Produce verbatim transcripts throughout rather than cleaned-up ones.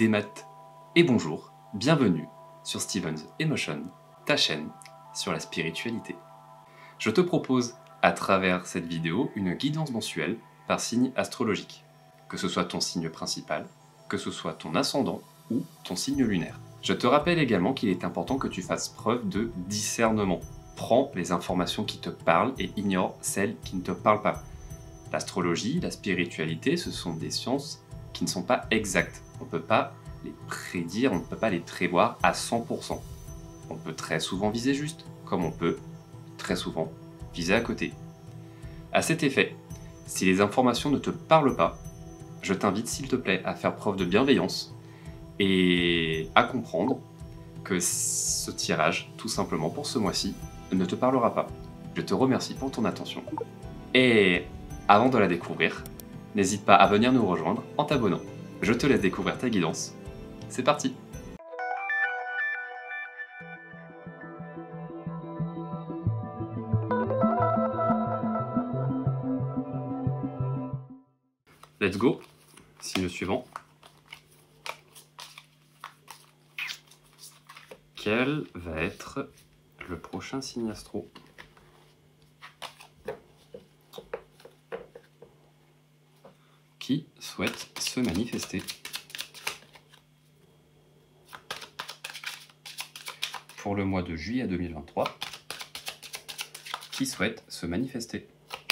des maths et bonjour, bienvenue sur Steven's Emotion, ta chaîne sur la spiritualité. Je te propose à travers cette vidéo une guidance mensuelle par signe astrologique, que ce soit ton signe principal, que ce soit ton ascendant ou ton signe lunaire. Je te rappelle également qu'il est important que tu fasses preuve de discernement. Prends les informations qui te parlent et ignore celles qui ne te parlent pas. L'astrologie, la spiritualité, ce sont des sciences qui ne sont pas exactes. On ne peut pas les prédire, on ne peut pas les prévoir à cent pour cent. On peut très souvent viser juste, comme on peut très souvent viser à côté. À cet effet, si les informations ne te parlent pas, je t'invite s'il te plaît à faire preuve de bienveillance et à comprendre que ce tirage, tout simplement pour ce mois-ci, ne te parlera pas. Je te remercie pour ton attention. Et avant de la découvrir, n'hésite pas à venir nous rejoindre en t'abonnant. Je te laisse découvrir ta guidance. C'est parti! Let's go! Signe suivant. Quel va être le prochain signe astro? Qui souhaite se manifester? Pour le mois de juillet deux mille vingt-trois, qui souhaite se manifester?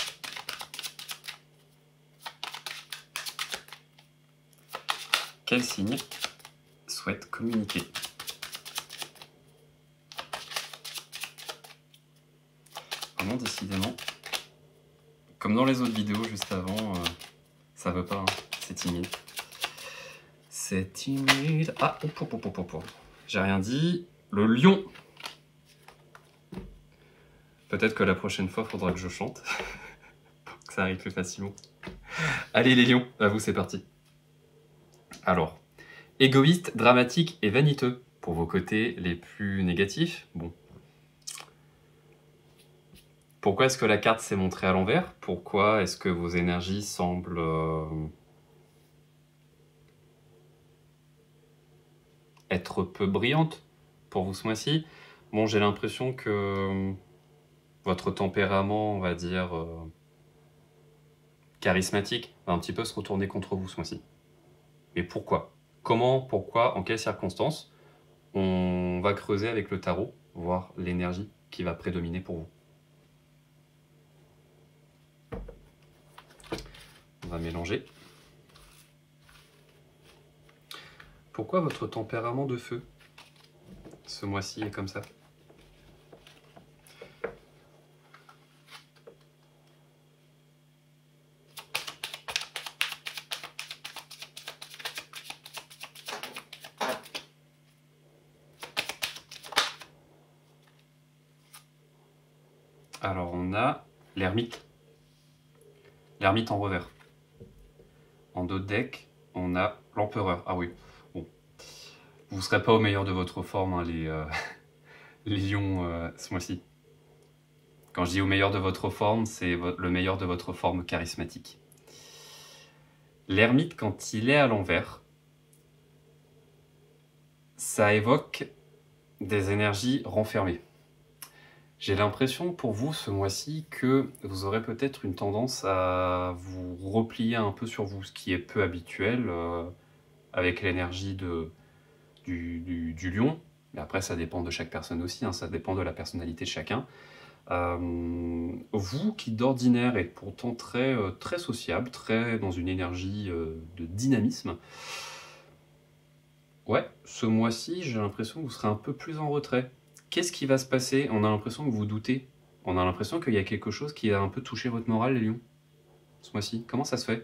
Quel signe souhaite communiquer? Vraiment, décidément, comme dans les autres vidéos juste avant, euh, ça veut pas, hein, c'est timide. C'est timide. Ah, oh, oh, oh, oh, oh. J'ai rien dit. Le lion. Peut-être que la prochaine fois, il faudra que je chante. Pour que ça arrive plus facilement. Allez les lions, à vous, c'est parti. Alors, égoïste, dramatique et vaniteux. Pour vos côtés les plus négatifs, bon. Pourquoi est-ce que la carte s'est montrée à l'envers? Pourquoi est-ce que vos énergies semblent euh, être peu brillantes pour vous ce mois-ci? Bon, j'ai l'impression que votre tempérament, on va dire, euh, charismatique, va un petit peu se retourner contre vous ce mois-ci. Mais pourquoi? Comment? Pourquoi? En quelles circonstances? On va creuser avec le tarot, voir l'énergie qui va prédominer pour vous. On va mélanger. Pourquoi votre tempérament de feu ce mois-ci est comme ça? Alors on a l'ermite. L'ermite en revers. En dos de deck, on a l'empereur. Ah oui, bon. Vous ne serez pas au meilleur de votre forme, hein, les, euh, les lions, euh, ce mois-ci. Quand je dis au meilleur de votre forme, c'est le meilleur de votre forme charismatique. L'ermite, quand il est à l'envers, ça évoque des énergies renfermées. J'ai l'impression pour vous ce mois-ci que vous aurez peut-être une tendance à vous replier un peu sur vous, ce qui est peu habituel euh, avec l'énergie de du, du, du lion. Mais après, ça dépend de chaque personne aussi, hein, ça dépend de la personnalité de chacun. Euh, vous qui d'ordinaire êtes pourtant très, euh, très sociable, très dans une énergie euh, de dynamisme, ouais, ce mois-ci, j'ai l'impression que vous serez un peu plus en retrait. Qu'est-ce qui va se passer? On a l'impression que vous doutez. On a l'impression qu'il y a quelque chose qui a un peu touché votre morale, les lions, ce mois-ci. Comment ça se fait?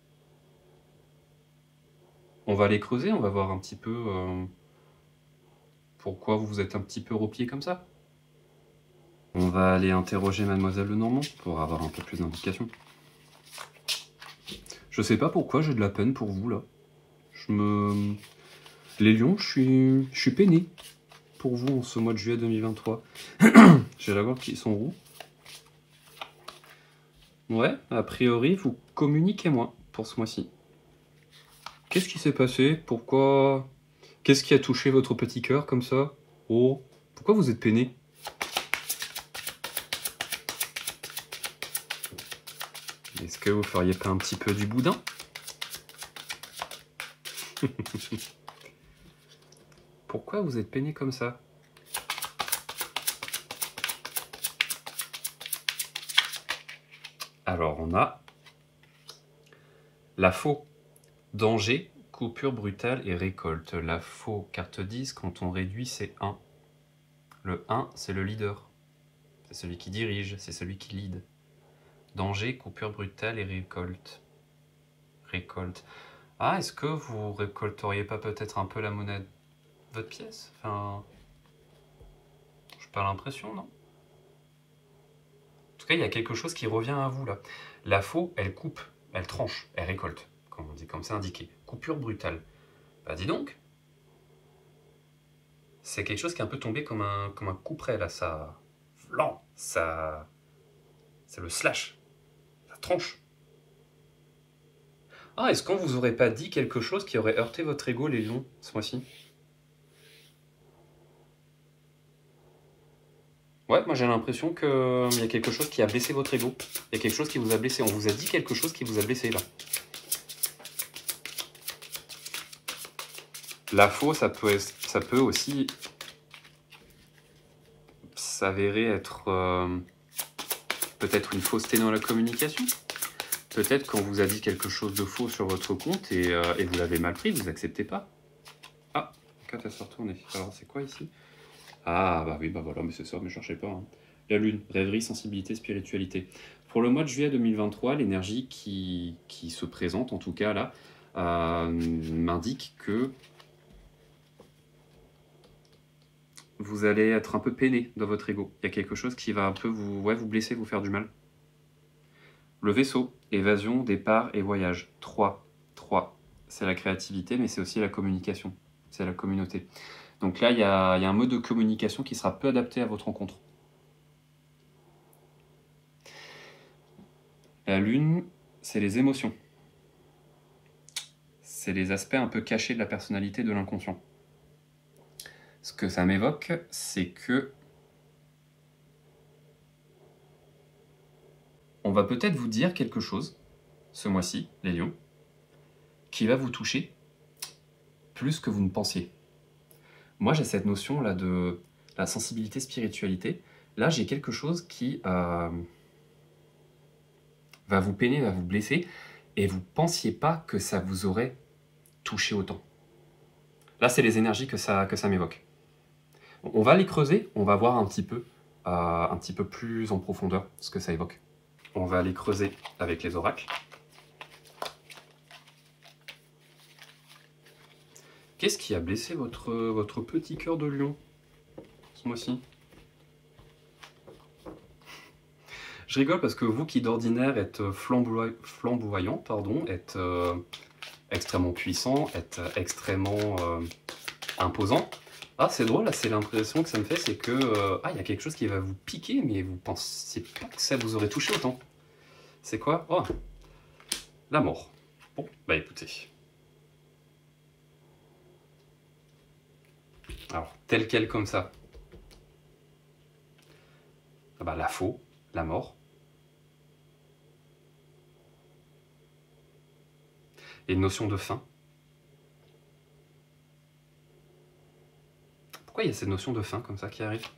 On va aller creuser, on va voir un petit peu euh, pourquoi vous vous êtes un petit peu replié comme ça. On va aller interroger Mademoiselle Lenormand pour avoir un peu plus d'indications. Je sais pas pourquoi j'ai de la peine pour vous, là. Je me... Les lions, je suis, je suis peiné pour vous en ce mois de juillet deux mille vingt-trois. Je vais la voir qui sont roux. Ouais, a priori, vous communiquez moins pour ce mois-ci. Qu'est-ce qui s'est passé? Pourquoi? Qu'est-ce qui a touché votre petit cœur comme ça? Oh, pourquoi vous êtes peiné? Est-ce que vous feriez pas un petit peu du boudin? Pourquoi vous êtes peiné comme ça? Alors, on a la faux, danger, coupure brutale et récolte. La faux, carte dix, quand on réduit, c'est un. Le un, c'est le leader. C'est celui qui dirige, c'est celui qui lead. Danger, coupure brutale et récolte. Récolte. Ah, est-ce que vous récolteriez pas peut-être un peu la monnaie de votre pièce? Enfin, j'ai pas l'impression, non? En tout cas, il y a quelque chose qui revient à vous, là. La faux, elle coupe, elle tranche, elle récolte, comme on dit, comme c'est indiqué. Coupure brutale. Bah dis donc, c'est quelque chose qui est un peu tombé comme un, comme un couperet, là, ça... Flan, ça... C'est le slash, ça tranche. Ah, est-ce qu'on vous aurait pas dit quelque chose qui aurait heurté votre ego, les lions, ce mois-ci? Ouais, moi j'ai l'impression qu'il y a quelque chose qui a blessé votre ego. Il y a quelque chose qui vous a blessé. On vous a dit quelque chose qui vous a blessé, là. La faux, ça peut, ça peut aussi s'avérer être euh, peut-être une fausseté dans la communication. Peut-être qu'on vous a dit quelque chose de faux sur votre compte et, euh, et vous l'avez mal pris, vous n'acceptez pas. Ah, quand elle s'est retournée. Alors c'est quoi ici? Ah bah oui, bah voilà, mais c'est ça, mais ne cherchez pas. Hein. La lune, rêverie, sensibilité, spiritualité. Pour le mois de juillet deux mille vingt-trois, l'énergie qui, qui se présente, en tout cas là, euh, m'indique que vous allez être un peu peiné dans votre ego. Il y a quelque chose qui va un peu vous, ouais, vous blesser, vous faire du mal. Le vaisseau, évasion, départ et voyage. trois. trois. C'est la créativité, mais c'est aussi la communication. C'est la communauté. Donc là, il y a, il y a un mode de communication qui sera peu adapté à votre rencontre. La lune, c'est les émotions. C'est les aspects un peu cachés de la personnalité de l'inconscient. Ce que ça m'évoque, c'est que on va peut-être vous dire quelque chose, ce mois-ci, les lions, qui va vous toucher plus que vous ne pensiez. Moi, j'ai cette notion-là de la sensibilité, spiritualité. Là, j'ai quelque chose qui euh, va vous peiner, va vous blesser, et vous ne pensiez pas que ça vous aurait touché autant. Là, c'est les énergies que ça, que ça m'évoque. On va les creuser, on va voir un petit peu, euh, un petit peu plus en profondeur ce que ça évoque. On va aller creuser avec les oracles. Qu'est-ce qui a blessé votre, votre petit cœur de lion ce mois-ci? Je rigole parce que vous qui d'ordinaire êtes flamboy flamboyant, pardon, êtes euh, extrêmement puissant, êtes extrêmement euh, imposant. Ah, c'est drôle, là, c'est l'impression que ça me fait, c'est que euh, ah, il y a quelque chose qui va vous piquer, mais vous pensez pas que ça vous aurait touché autant. C'est quoi? Oh, la mort. Bon, bah écoutez. Alors, tel quel comme ça. Ah bah, la faux, la mort. Et une notion de fin. Pourquoi il y a cette notion de fin comme ça qui arrive?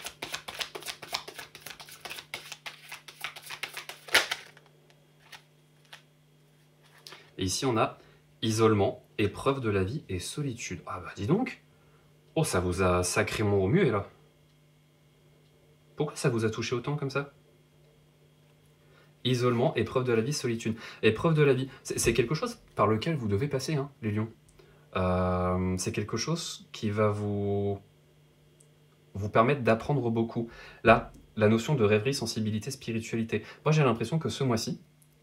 Et ici on a isolement, épreuve de la vie et solitude. Ah bah dis donc. Oh, ça vous a sacrément remué là. Pourquoi ça vous a touché autant comme ça? Isolement, épreuve de la vie, solitude. Épreuve de la vie, c'est quelque chose par lequel vous devez passer, hein, les lions. Euh, c'est quelque chose qui va vous, vous permettre d'apprendre beaucoup. Là, la notion de rêverie, sensibilité, spiritualité. Moi, j'ai l'impression que ce mois-ci,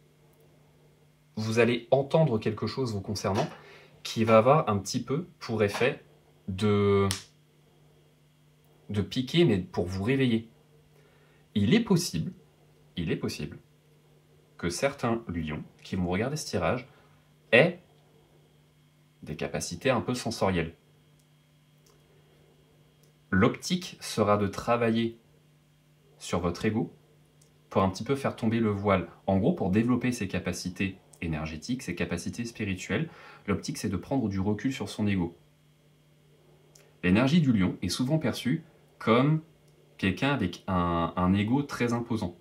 vous allez entendre quelque chose vous concernant qui va avoir un petit peu pour effet de, de piquer, mais pour vous réveiller. Il est possible, il est possible que certains lions qui vont regarder ce tirage aient des capacités un peu sensorielles. L'optique sera de travailler sur votre ego pour un petit peu faire tomber le voile. En gros, pour développer ses capacités énergétiques, ses capacités spirituelles, l'optique, c'est de prendre du recul sur son ego. L'énergie du lion est souvent perçue comme quelqu'un avec un, un ego très imposant.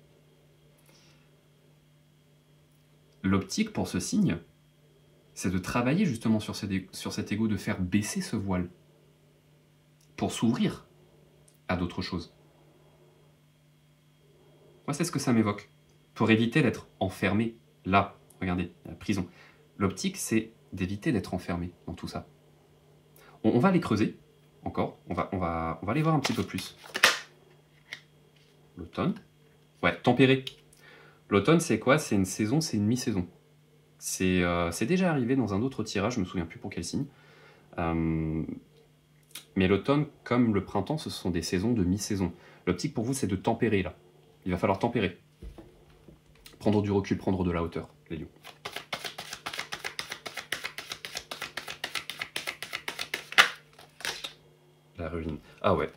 L'optique pour ce signe, c'est de travailler justement sur, cet, sur cet ego, de faire baisser ce voile pour s'ouvrir à d'autres choses. Moi, c'est ce que ça m'évoque. Pour éviter d'être enfermé, là, regardez, la prison. L'optique, c'est d'éviter d'être enfermé dans tout ça. On, on va les creuser, encore. On va, on, va, on va les voir un petit peu plus. L'automne. Ouais, tempéré. L'automne, c'est quoi? C'est une saison, c'est une mi-saison. C'est euh, déjà arrivé dans un autre tirage, je me souviens plus pour quel signe. Euh, mais l'automne, comme le printemps, ce sont des saisons de mi-saison. L'optique pour vous, c'est de tempérer, là. Il va falloir tempérer. Prendre du recul, prendre de la hauteur, les lions. La ruine. Ah ouais.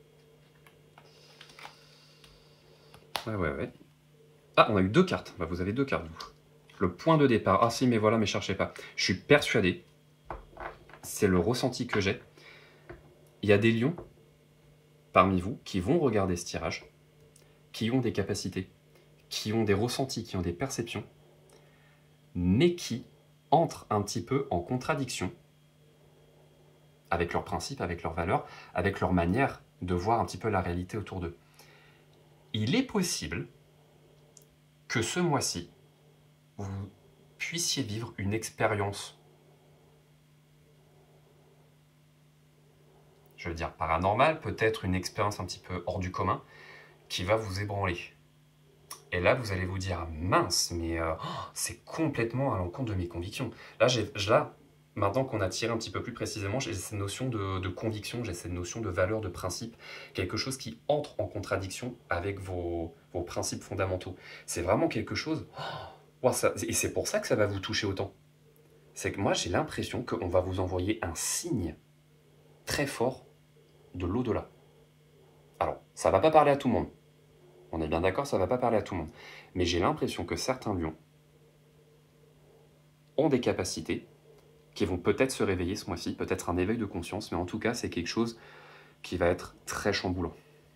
Ouais, ouais, ouais. Ah, on a eu deux cartes. Bah, vous avez deux cartes, vous. Le point de départ. Ah si, mais voilà, mais cherchez pas. Je suis persuadé. C'est le ressenti que j'ai. Il y a des lions, parmi vous, qui vont regarder ce tirage, qui ont des capacités, qui ont des ressentis, qui ont des perceptions, mais qui entrent un petit peu en contradiction avec leurs principes, avec leurs valeurs, avec leur manière de voir un petit peu la réalité autour d'eux. Il est possible que ce mois-ci, vous puissiez vivre une expérience, je veux dire paranormale, peut-être une expérience un petit peu hors du commun, qui va vous ébranler. Et là, vous allez vous dire, mince, mais euh, oh, c'est complètement à l'encontre de mes convictions. Là, là maintenant qu'on a tiré un petit peu plus précisément, j'ai cette notion de, de conviction, j'ai cette notion de valeur, de principe, quelque chose qui entre en contradiction avec vos, vos principes fondamentaux. C'est vraiment quelque chose... Oh, wow, ça, et c'est pour ça que ça va vous toucher autant. C'est que moi, j'ai l'impression qu'on va vous envoyer un signe très fort de l'au-delà. Alors, ça ne va pas parler à tout le monde. On est bien d'accord, ça ne va pas parler à tout le monde. Mais j'ai l'impression que certains lions ont des capacités qui vont peut-être se réveiller ce mois-ci, peut-être un éveil de conscience, mais en tout cas, c'est quelque chose qui va être très chamboulant.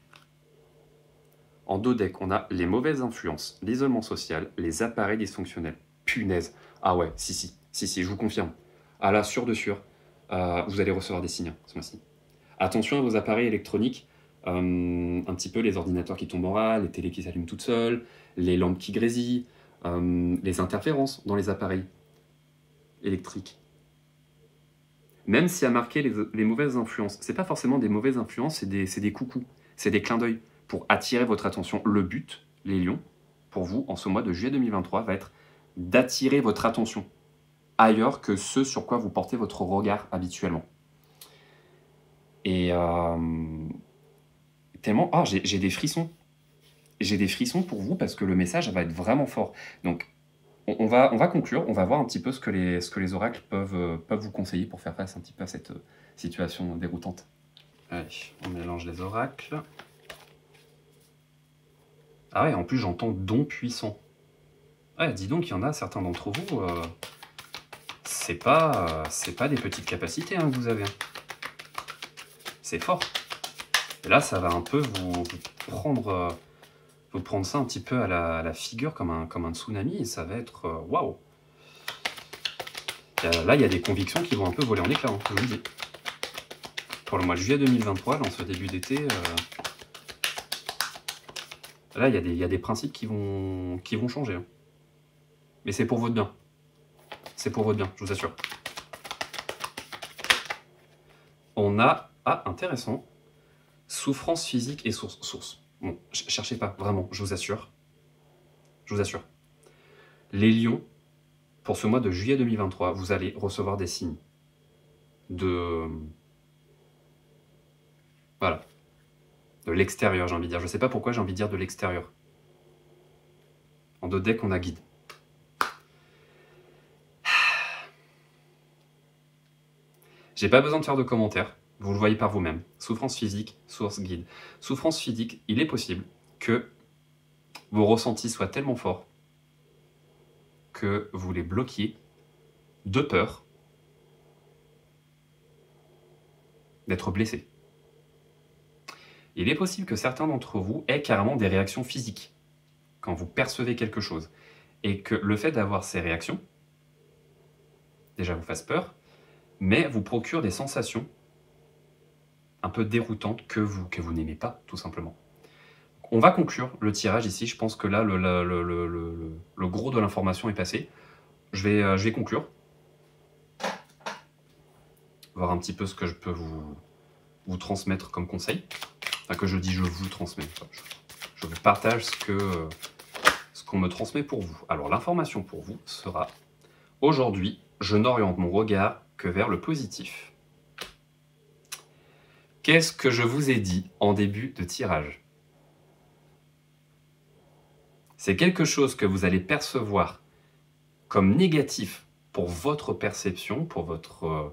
En deux decks, on a les mauvaises influences, l'isolement social, les appareils dysfonctionnels. Punaise. Ah ouais, si, si, si, si, je vous confirme. Ah là, sûr de sûr, euh, vous allez recevoir des signes ce mois-ci. Attention à vos appareils électroniques, euh, un petit peu les ordinateurs qui tombent en rade, les télés qui s'allument toutes seules, les lampes qui grésillent, euh, les interférences dans les appareils électriques. Même s'il y a marqué les, les mauvaises influences, c'est pas forcément des mauvaises influences, c'est des, des coucous, c'est des clins d'œil pour attirer votre attention. Le but, les lions, pour vous, en ce mois de juillet deux mille vingt-trois, va être d'attirer votre attention ailleurs que ce sur quoi vous portez votre regard habituellement. Et euh, tellement... Ah, j'ai des frissons. J'ai des frissons pour vous parce que le message va être vraiment fort. Donc, on, on, va, on va conclure, on va voir un petit peu ce que les, ce que les oracles peuvent, euh, peuvent vous conseiller pour faire face un petit peu à cette euh, situation déroutante. Allez, on mélange les oracles. Ah ouais, en plus j'entends don puissant. Ouais, dis donc, il y en a certains d'entre vous, euh, c'est pas, euh, c'est pas des petites capacités hein, que vous avez. C'est fort. Et là, ça va un peu vous, vous prendre, euh, vous prendre ça un petit peu à la, à la figure comme un, comme un tsunami, et ça va être euh, waouh. Là, il y a des convictions qui vont un peu voler en éclats, hein, je vous le dis. Pour le mois de juillet deux mille vingt-trois, dans ce début d'été, euh, là, il y, y a des principes qui vont, qui vont changer. Hein. Mais c'est pour votre bien. C'est pour votre bien, je vous assure. On a... Ah, intéressant. Souffrance physique et source. Source. Bon, cherchez pas, vraiment, je vous assure. Je vous assure. Les lions, pour ce mois de juillet deux mille vingt-trois, vous allez recevoir des signes de... Voilà. De l'extérieur, j'ai envie de dire. Je sais pas pourquoi j'ai envie de dire de l'extérieur. En deux decks, on a guide. J'ai pas besoin de faire de commentaires, vous le voyez par vous-même. Souffrance physique, source guide. Souffrance physique, il est possible que vos ressentis soient tellement forts que vous les bloquiez de peur d'être blessé. Il est possible que certains d'entre vous aient carrément des réactions physiques quand vous percevez quelque chose, et que le fait d'avoir ces réactions, déjà vous fasse peur, mais vous procure des sensations un peu déroutantes que vous, que vous n'aimez pas, tout simplement. On va conclure le tirage ici, je pense que là, le, le, le, le, le, le gros de l'information est passé. Je vais, euh, je vais conclure. Voir un petit peu ce que je peux vous, vous transmettre comme conseil. Enfin, que je dis je vous transmets. Je, je vous partage ce que euh, ce qu'on me transmet pour vous. Alors, l'information pour vous sera: aujourd'hui, je n'oriente mon regard que vers le positif. Qu'est-ce que je vous ai dit en début de tirage? C'est quelque chose que vous allez percevoir comme négatif pour votre perception, pour votre euh,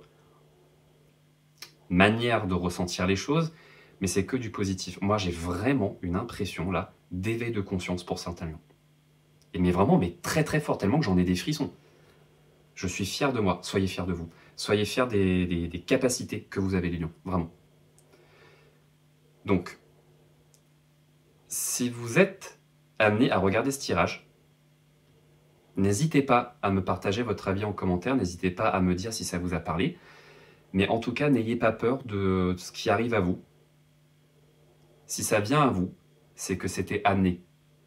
manière de ressentir les choses, mais c'est que du positif. Moi, j'ai vraiment une impression, là, d'éveil de conscience pour certains lions. Et mais vraiment, mais très très fort, tellement que j'en ai des frissons. Je suis fier de moi, soyez fiers de vous. Soyez fiers des, des, des capacités que vous avez, les lions, vraiment. Donc, si vous êtes amené à regarder ce tirage, n'hésitez pas à me partager votre avis en commentaire, n'hésitez pas à me dire si ça vous a parlé, mais en tout cas, n'ayez pas peur de ce qui arrive à vous. Si ça vient à vous, c'est que c'était amené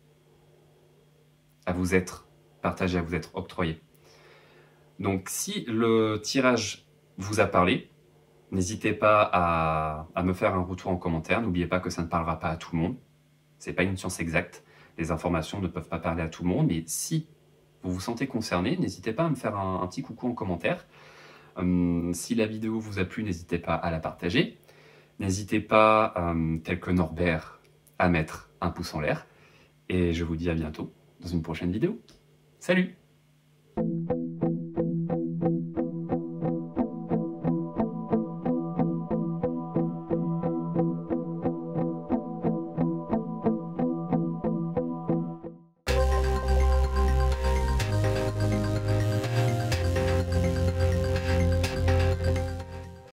à vous être partagé, à vous être octroyé. Donc, si le tirage vous a parlé, n'hésitez pas à, à me faire un retour en commentaire. N'oubliez pas que ça ne parlera pas à tout le monde. Ce n'est pas une science exacte. Les informations ne peuvent pas parler à tout le monde, mais si vous vous sentez concerné, n'hésitez pas à me faire un, un petit coucou en commentaire. Hum, si la vidéo vous a plu, n'hésitez pas à la partager. N'hésitez pas, hum, tel que Norbert, à mettre un pouce en l'air. Et je vous dis à bientôt dans une prochaine vidéo. Salut!